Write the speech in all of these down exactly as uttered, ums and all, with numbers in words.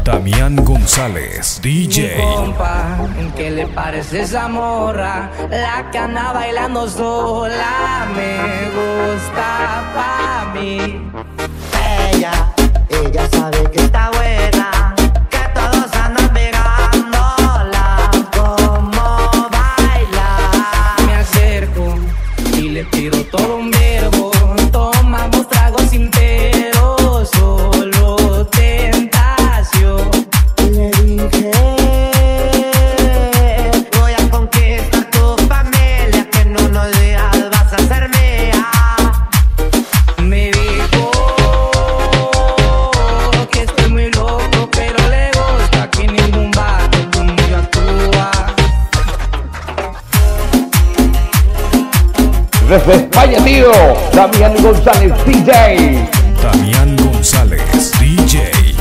Damián González, D J. Mi compa, ¿qué le parece esa morra? La que anda bailando sola me gusta pa' mí. Ella, ella sabe que está buena, que todos andan pegándola. Como baila. Me acerco y le tiro todo un verbo. Tomamos tragos sin pero, solo tentación. Le dije, voy a conquistar tu familia, que en unos días vas a ser mía. Me dijo que estoy muy loco, pero le gusta que ningún vato como yo actúa. Desde España, tío, Damián González, D J. Damián González, D J.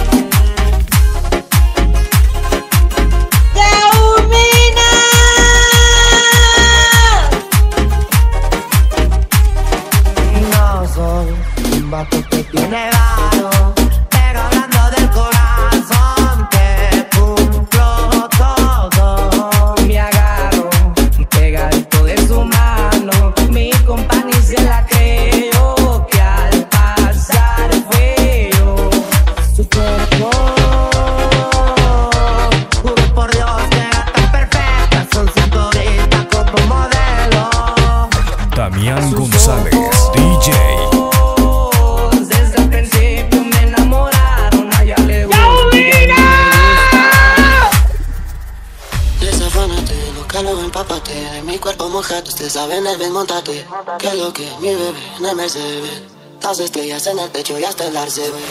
No soy un vato que tiene varo, pero hablando del corazón te cumplo todo. Me agarro pegadito de su mano, mi compañía se la creo, que al pasar fue yo. Su cuerpo, juro por Dios que era tan perfecta, son cinturita como modelo. Damián González, D J. Desde el principio me enamoraron, a ella le gusta. Desafánate, no calo, empápate. De mi cuerpo mojado, ustedes saben el bien, montate. Que lo que mi bebé en el Mercedes. Las estrellas en el techo y hasta el arce ve.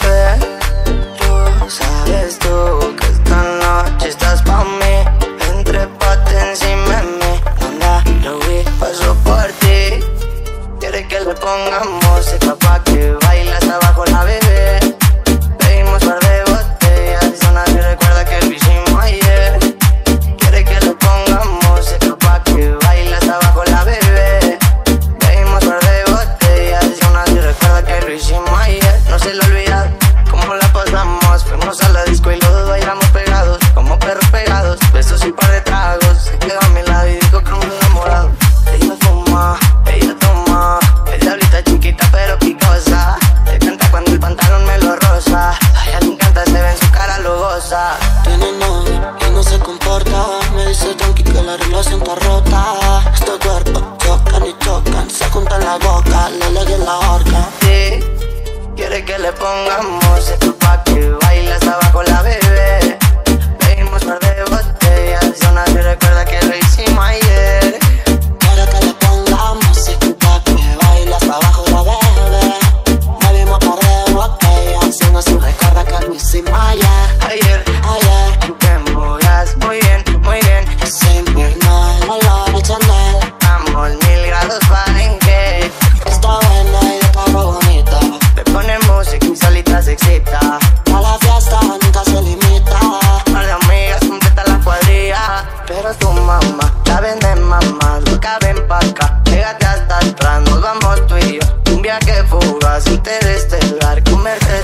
Tú sabes tú que esta noche estás pa' mí. Entrépate encima de mí. Anda, lo vi, paso por ti. Quiere que le pongamos música pa' que bailes abajo la bebé. Pedimos par de botellas y nadie recuerda que lo hicimos ayer. Quiere que le pongamos música pa' que bailes abajo la bebé. Pedimos par de botellas y nadie recuerda que lo hicimos ayer. No se lo olvida cómo la pasamos. Fuimos a la disco y los dos bailamos pegados, como perros pegados. Besos y par de tragos. Se quedó a mi lado y dijo que me enamorado. Ella fuma, ella toma. El diablita chiquita pero picosa. Le canta cuando el pantalón me lo rosa. A ella le encanta, se ve en su cara, lo goza. Tiene novio y no se comporta. Me dice tranqui que la relación está rota. Estos cuerpos chocan y chocan. Se juntan la boca, le legue la horca. Sí, quiere que le pongamos música pa' que bailes abajo la bebé. Pedimos par de botellas y nadie recuerda que lo hicimos ayer. Quiero que le pongamos música pa' que bailas abajo la bebé. Bebimos par de botellas y no se recuerda que lo hicimos ayer. Ayer, Ayer, tú te embullas muy bien, muy bien. sin mirnar el olor de Chanel. Estamos mil grados Fahrenheit. Está buena y de carro bonita. Le pone música y solita se excita. A la fiesta nunca se limita. Par de amigas completa la cuadrilla. Pero tu mamá la vende mamá. Nunca ven pa' acá, pégate hasta atrás. Nos vamos tú y yo, un viaje fugaz, interestelar, comerte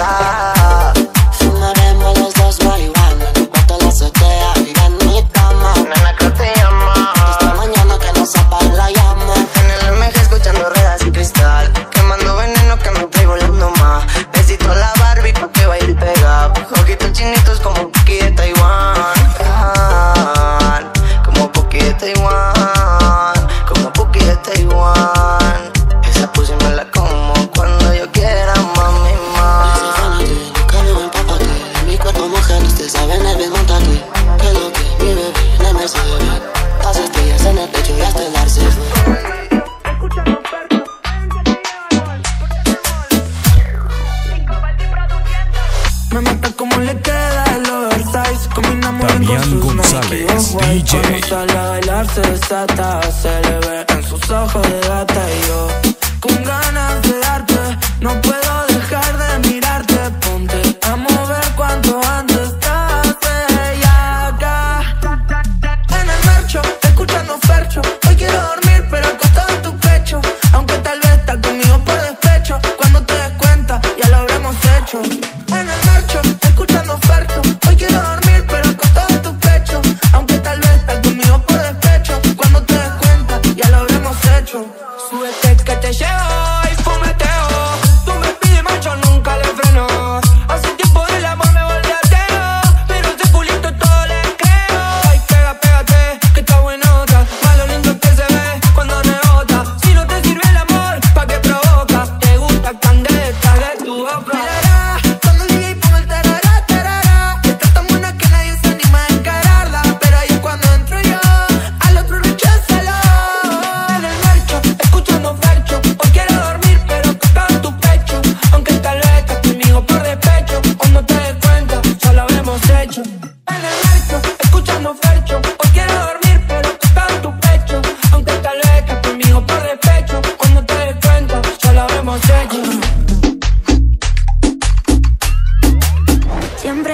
toda. Fumaremos los dos marihuana. En el cuarto de la azotea, vive en mi cama. Nena, que te llama. Esta mañana que nos apague la llama. En el M G escuchando ruedas y cristal, quemando veneno que me estoy volando más. Besito a la Barbie pa' que baile y pega. Ojitos chinitos como un Puki de Taiwán. Como Puki de Taiwán. Como Puki de Taiwán. Esa pussy me la como cuando yo quiera, mami, ma. Desafánate, no calo, empápate. De mi cuerpo mojado, ustedes saben el bien, montate. Que lo que mi bebé en el Mercedes. Las estrellas en el techo y hasta el arce fue. Me mata como le queda el oversize. Combinamos Damián González, D J. Cuando sale a bailar se desata. Se le ve en sus ojos de gata. Y yo con ganas de darte, no puedo dejar de mirarte. Ponte a mover cuanto antes estás bellaca. En el marcho, escuchando Fercho. Hoy quiero dormir pero acostado en tu pecho. Aunque tal vez estás conmigo por despecho. Cuando te des cuenta ya lo habremos hecho. En el marcho, escuchando Fercho.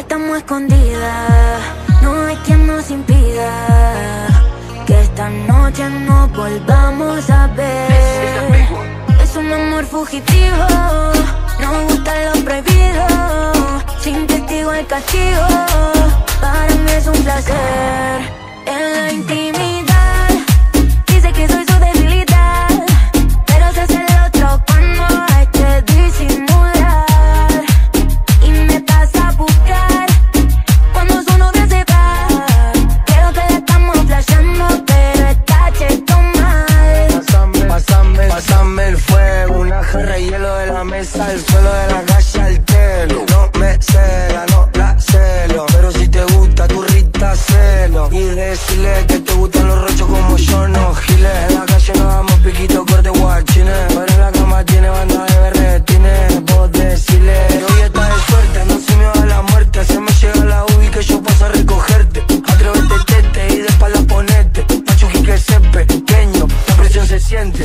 estamos escondidas, no hay quien nos impida que esta noche nos volvamos a ver. Es un amor fugitivo, nos gusta lo prohibido, sin testigo el castigo, para mí es un placer. En la intimidad, dice que soy su debilidad, pero se hace el otro cuando hay que disimular. Y me pasa a buscar cuando su novia se va. Creo que la estamos flasheando, pero está cheto mal. Pásame, pásame, pásame el fuego, una jarra de hielo de la mesa, el suelo de la calle al telo. No me cela, no la celo, pero si te gusta tu rita celo. Y decirle que te gustan los rochos como yo, no giles. En la calle nos damos piquito, corte guachines, pero en la cama tiene banda de berretines. Vos decirle, hoy está de suerte, no se me va la muerte. Se me llega la ubi que yo paso a recogerte. Atrévete, tete, y de espalda ponete. Machuji que se pequeño, la presión se siente.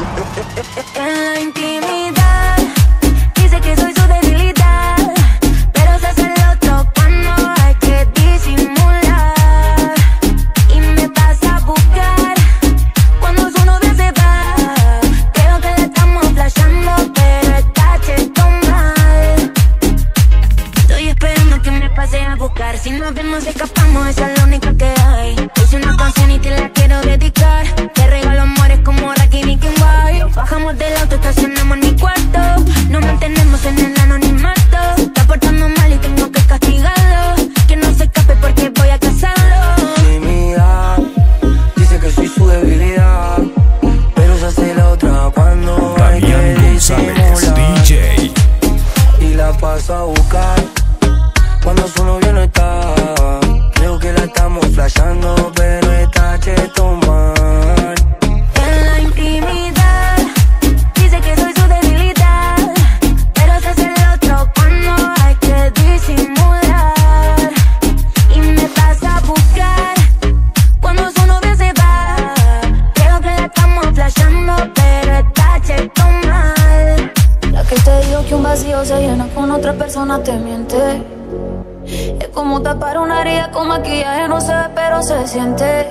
En la intimidad, dice que soy su debilidad, pero se hace el otro cuando hay que disimular. Y me pasa a buscar cuando su novia se va. Creo que la estamos flasheando, pero está cheto mal. Estoy esperando que me pase a buscar, si nos vemos escapamos, esa es la única que hay. Hice una canción y te la quiero dedicar, te regalo amores como Rocky Nicky White. Bajamos del auto, estacionamos en mi cuarto, nos mantenemos en el anonimato. Está portando mal y tengo que castigarlo, que no se escape porque voy a casarlo. Intimidad, dice que soy su debilidad, pero se hace la otra cuando hay que Damián González, D J. y la paso a buscar cuando su novio no está. Creo que la estamos flasheando, pero está cheto mal. En la intimidad, dice que soy su debilidad, pero se hace el otro cuando hay que disimular. Y me pasa a buscar cuando su novia se va. Creo que la estamos flasheando, pero está cheto mal. La que te digo que un vacío se llena con otra persona te miente. Es como tapar una herida con maquillaje, no se ve pero se siente.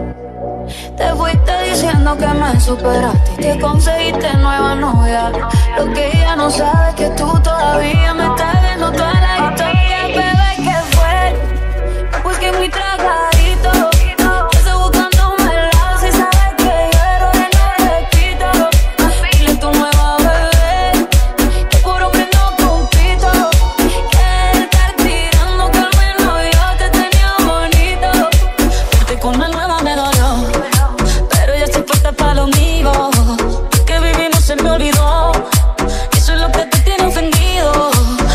Te fuiste diciendo que me superaste y que conseguiste nueva novia. Lo que ella no sabe es que tú todavía me estás viendo toda la historia. Bebé, ¿qué fue? Pues que muy tragadito, yo estoy buscándome el lado. Si sabes que yo era de no repito. Dile a tu nueva bebé que por hombre no compito, que estar tirando que al menos yo te tenía bonito. Verte con la nueva me dolió, pero ya estoy puesta para lo mío. Que vivimos se me olvidó, eso es lo que te tiene ofendido.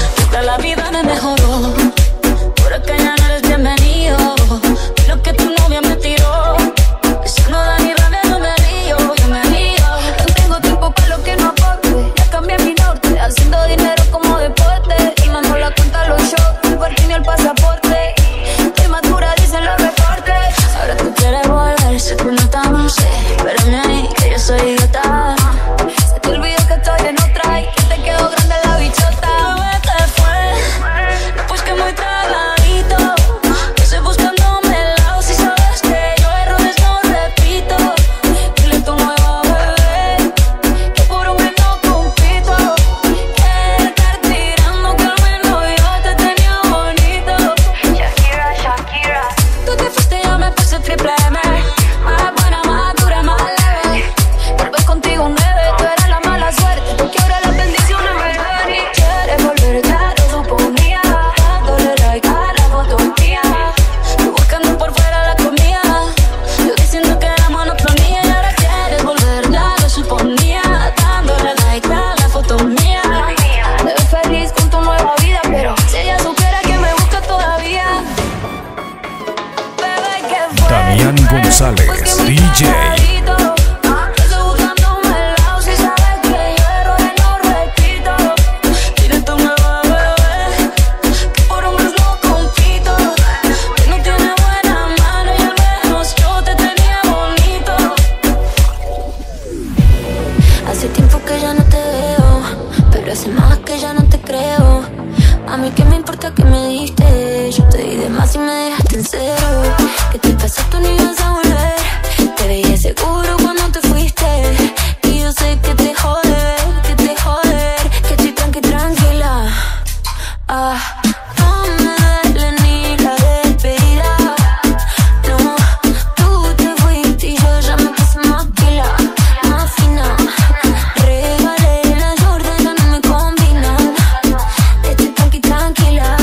A mí qué me importa que me diste. Yo te di de más y me dejaste en cero. Que te pasaste ni vas a volver. Te veía seguro cuando te fuiste. Y yo sé que te jode, que te jode, que estoy tranqui, tranquila. Ah, no me duele ni la despedida. No, tú te fuiste y yo ya me puse más pila, más fina. Regalé la Jordan, ya no me combinan. Estoy tranqui, tranquila.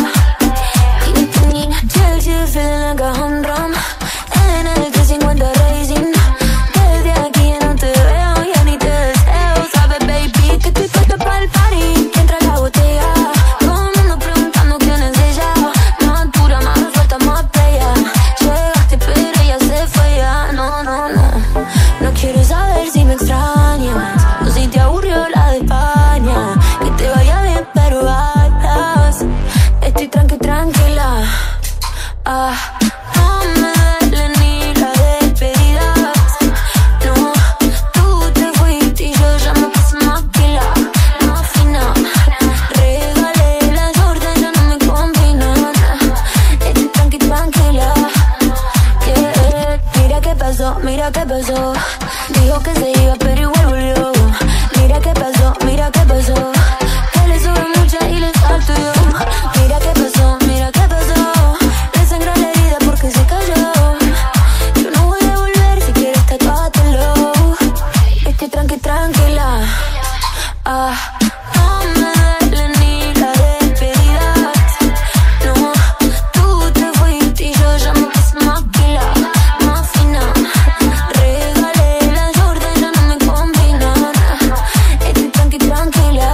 Chelsea feeling like a home run. En el trescientos cincuenta Racing. Desde aquí ya no te veo, ya ni te deseo. Sabes, baby, que estoy puesta para el party. Entra la botella. Todo el mundo preguntando quién es ella. Más dura, más suelta, más bella. Llegaste pero ella se fue ya. No, no, no. No quiero saber si me extrañas o si te aburrió la de España. Que te vaya bien pero vayas. Estoy tranqui, tranquila. Ah, no me duele ni la despedida. No, tú te fuiste y yo ya me puse más pila, más fina. Regalé la Jordan, ya no me combinan. Estoy tranqui, tranquila. Yeah. Mira qué pasó, mira qué pasó. Dijo que se iba pero igual volvió. Mira qué pasó, mira qué pasó. Que le sube mucha y le salto yo. Mira qué pasó, mira qué pasó. Le sangra la herida porque se cayó. Yo no voy a volver, si quieres tatúatelo. Estoy tranqui, tranquila. Ah, no me duele ni la despedida. No, tú te fuiste y yo ya me puse más pila, más fina. Regalé la Jordan, ya no me combinan. Estoy tranqui, tranquila.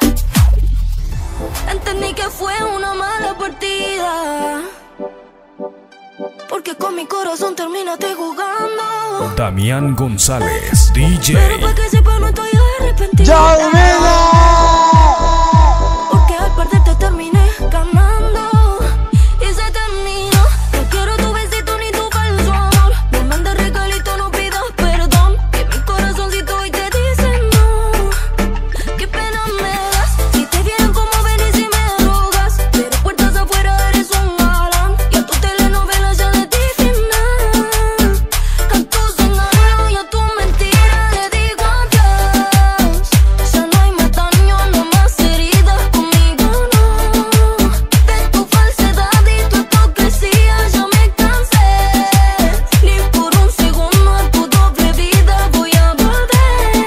Entendí que fue una mala partida, porque con mi corazón terminaste jugando. Damián González, D Pero J. pa' que sepa no estoy arrepentida. ¡Ya, Humeda! Porque al perderte terminé ganando. Y se terminó. No quiero tu besito ni tu falso amor. No me andes regalito, no pidas perdón. Que mi corazoncito hoy te dice no. Qué pena me das. Si te vieron como venís y me rogas. Pero puertas afuera eres un galán. Y a tu telenovela ya le di final. A tus engaños y a tu mentira le digo adiós. Ya no hay más daño, no más heridas conmigo, no. De tu falsedad y tu hipocresía ya me cansé. Ni por un segundo a tu doble vida voy a volver.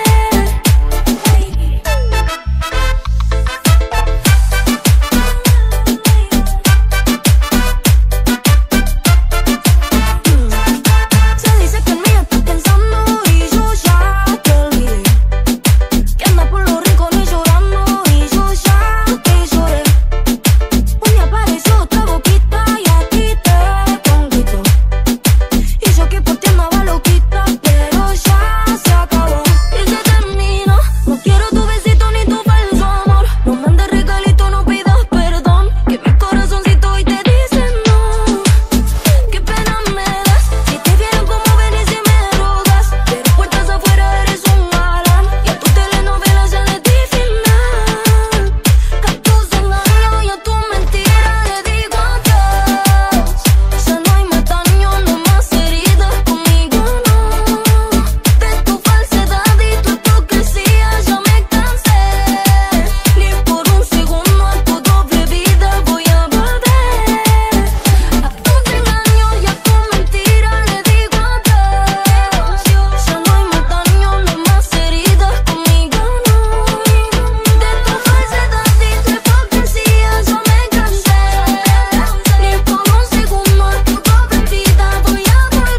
Se dice que en mí estás pensando y yo ya te olvidé. Que andas por los rincones llorando y yo ya te lloré. Un día apareció otra boquita y a ti te conquistó. Y yo que por ti andaba loquita, pero ya se acabó. Y se terminó. No quiero tu besito ni tu falso amor. No me andes regalito, no pidas perdón. Que mi corazoncito hoy te dice no. Qué pena me das. Si te vieron como venís y me rogas. Pero puertas afuera eres un galán. Y a tu telenovela ya le di final. A tus engaños y a tu mentira le digo adiós. Ya no hay más daño, no más heridas conmigo, no. De tu falsedad y tu hipocresía ya me cansé. Ni por un segundo a tu doble vida voy a volver. A tus engaños y a tu mentira le digo adiós. Ya no hay más daño, no más heridas conmigo, no. De tu falsedad y tu hipocresía ya me cansé. Ni por un segundo a tu doble vida voy a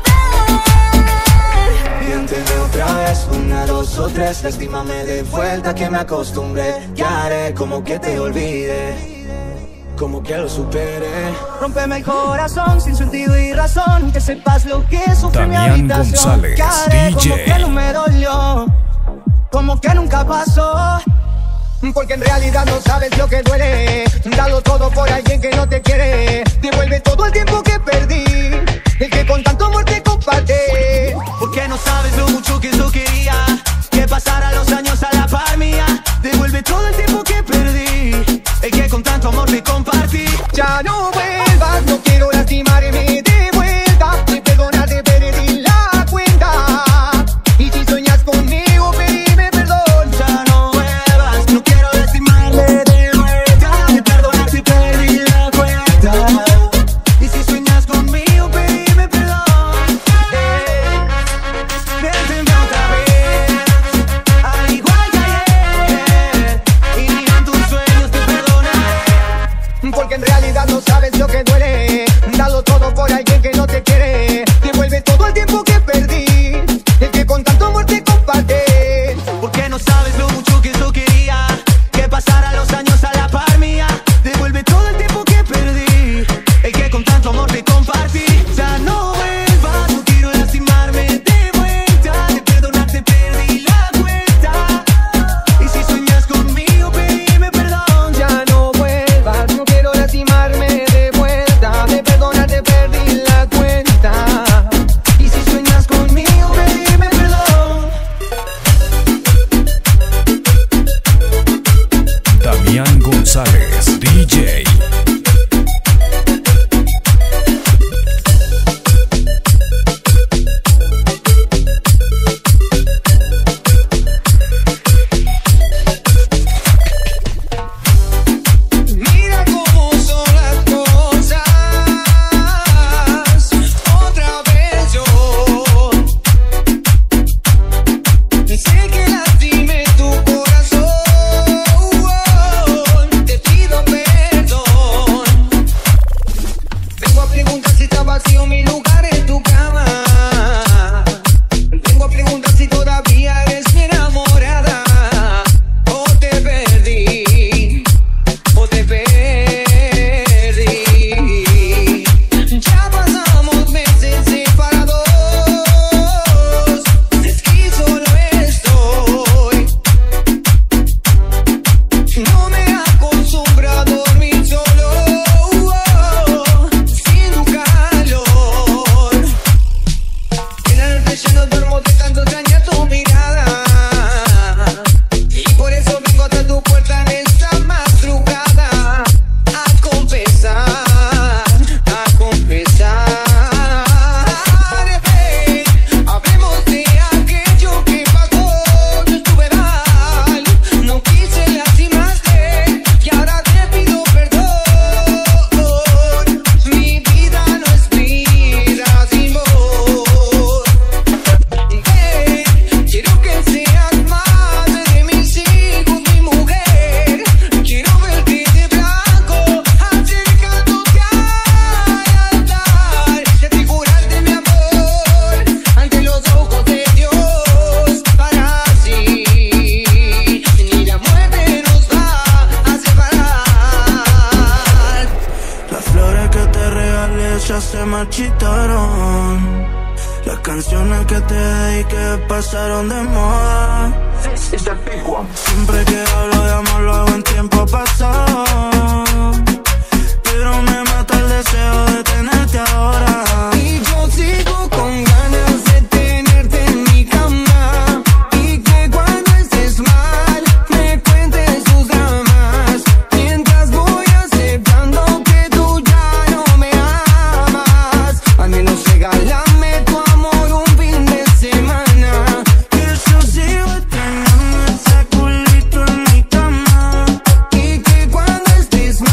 volver. Miénteme otra vez, una, dos o tres. Lastímame de vuelta que me acostumbré. Ya haré como que te olvide, como que lo supere. Rómpeme el corazón sin sentido y razón. Que sepas lo que sufre mi Damián habitación. González, Que haré como D J. que no me dolió, como que nunca pasó. Porque en realidad no sabes lo que duele. Dalo todo por alguien que no te quiere. Devuelve todo el tiempo que perdí, el que con tanto amor te compartí. Porque no sabes lo mucho que yo quería que pasara los años a la par mía. Devuelve todo el tiempo que perdí, el que con tanto amor amor me compartí. Ya no vuelvas, no quiero lastimarme de vuelta. Si perdonas te perdí la cuenta. Y si sueñas conmigo pedime perdón. Ya no vuelvas, no quiero lastimarme de vuelta. Si perdonas te perdí la cuenta. Y si sueñas conmigo pedime perdón. eh, Vente otra vez, al igual que ayer. Y ni en tus sueños te perdonaré. Porque en realidad no sabes lo que duele. Dalo todo por alguien que no te quiere. Devuelve todo el tiempo que perdí, el que con tanto amor te comparte. Porque no sabes lo mucho que yo quería que pasara los años a la par mía. Devuelve todo el tiempo que perdí, el que con tanto amor te compartí. Ya no vuelvas, no quiero lastimarme de vuelta. De perdonar te perdí la cuenta. Y si sueñas conmigo pedime perdón. Ya no vuelvas, no quiero lastimarme de vuelta. De perdonar te perdí la cuenta. Y si sueñas conmigo pedime perdón. Damián González, D J. Mira cómo son las cosas. Otra vez yo sé que lastimé tu corazón. Te pido perdón. Vengo a preguntar si está vacío mi lugar en tu cama. Vengo a preguntar si todavía eres mi enamorada. O te perdí, o te perdí. Ya pasamos meses separados. Es que solo estoy. No me acostumbro a dormir solo, sin tu calor. En la noche ya no duermo de tanto extrañar tu mirada. Y por eso vengo hasta tu puerta en esta madrugada a confesar, a confesar. Ven, hablemos de aquello que pasó. Yo estuve mal, no quise lastimarte y ahora te pido perdón. Mi vida no es vida sin vos. Ven, quiero que seas madre de mis hijos, mi mujer. Quiero verte de blanco, acercándote al altar. Y asegurarte mi amor ante los ojos de Dios. Para así ni la muerte nos va a separar. Las flores que te regalé ya se marchitaron. Las canciones que te dediqué pasaron de moda. Siempre que hablo de amor lo hago en tiempo pasado. Pero me mata el deseo de tenerte ahora. Y yo sigo con ganas de tenerte en mi cama. Y que cuando estés mal me cuentes tus dramas. Mientras voy aceptando que tú ya no me amas. Al menos regálame tu amor un fin de semana. Que yo sigo extrañando ese culito en mi cama. Y que cuando estés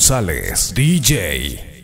González, D J.